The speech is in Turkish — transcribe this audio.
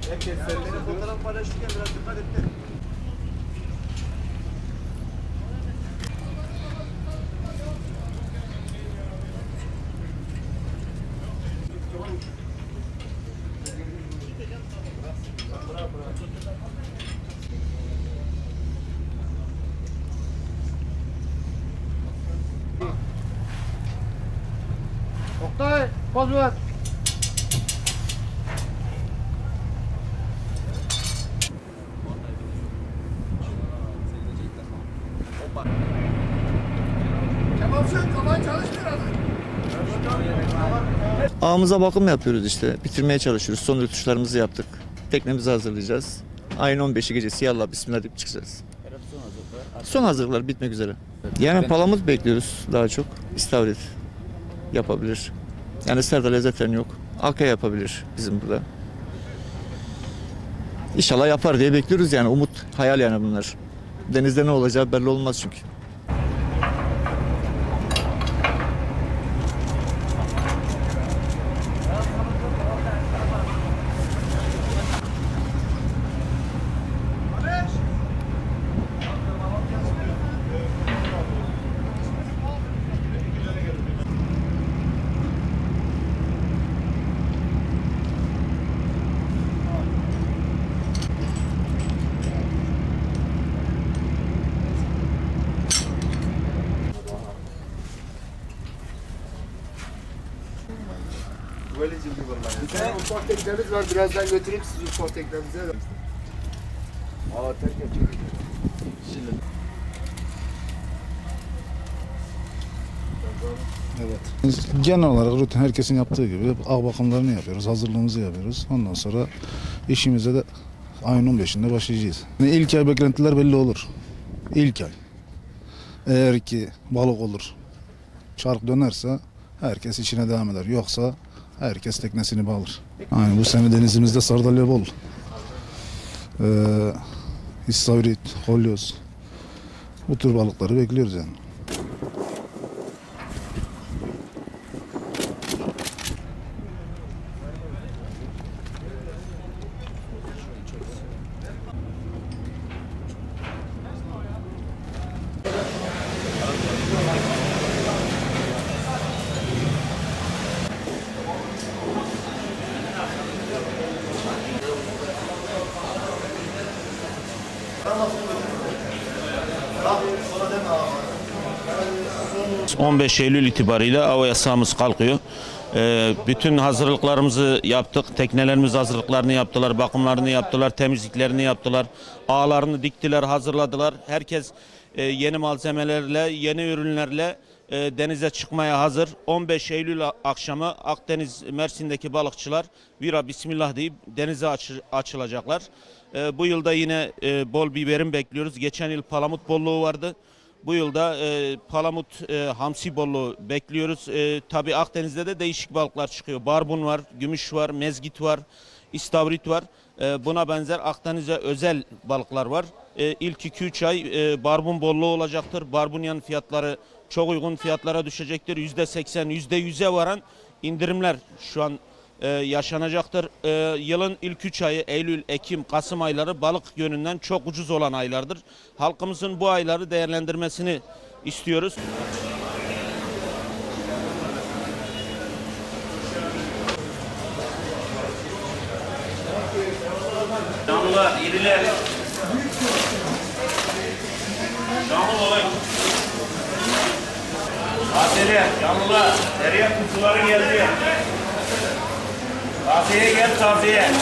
Herkes senin fotoğraf paylaşırken biraz dikkat et. Oktay, poz ver. Ağımıza bakım yapıyoruz işte. Bitirmeye çalışıyoruz. Son rötuşlarımızı yaptık. Teknemizi hazırlayacağız. Ayın 15'i gecesi yallah bismillah deyip çıkacağız. Son hazırlıklar bitmek üzere. Yani palamut bekliyoruz daha çok. İstavrit yapabilir. Yani serdal lezzetlerin yok. Akya yapabilir bizim burada. İnşallah yapar diye bekliyoruz yani. Umut, hayal yani bunlar. Denizde ne olacağı belli olmaz çünkü. Bir tane ufak teknemiz var. Birazdan götüreyim sizi ufak teknemize. Aa terk edecek. Evet. Genel olarak rutin herkesin yaptığı gibi ağ bakımlarını yapıyoruz, hazırlığımızı yapıyoruz. Ondan sonra işimize de ayın 15'inde başlayacağız. İlk ay beklentiler belli olur. İlk ay. Eğer ki balık olur, çark dönerse herkes işine devam eder. Yoksa herkes teknesini bağlar. Yani bu sene denizimizde sardalya bol. İstavrit, kolyoz. Bu tür balıkları bekliyoruz yani. Hı. 15 Eylül itibariyle av yasağımız kalkıyor. Bütün hazırlıklarımızı yaptık. Teknelerimiz hazırlıklarını yaptılar, bakımlarını yaptılar, temizliklerini yaptılar. Ağlarını diktiler, hazırladılar. Herkes yeni malzemelerle, yeni ürünlerle denize çıkmaya hazır. 15 Eylül akşamı Akdeniz Mersin'deki balıkçılar vira bismillah deyip denize açılacaklar. Bu yılda yine bol biberin bekliyoruz. Geçen yıl palamut bolluğu vardı. Bu yılda palamut, hamsi bolluğu bekliyoruz. Tabii Akdeniz'de de değişik balıklar çıkıyor. Barbun var, gümüş var, mezgit var, istavrit var. Buna benzer Akdeniz'e özel balıklar var. İlk 2-3 ay barbun bolluğu olacaktır. Barbunyanın fiyatları çok uygun fiyatlara düşecektir. %80, %100'e varan indirimler şu an yaşanacaktır. Yılın ilk 3 ayı Eylül, Ekim, Kasım ayları balık yönünden çok ucuz olan aylardır. Halkımızın bu ayları değerlendirmesini istiyoruz. Canlılar, iriler. Canlı olayım. Tazeler, canlılar. Derya kuzuları geldi. Tazeye gel, tazeye.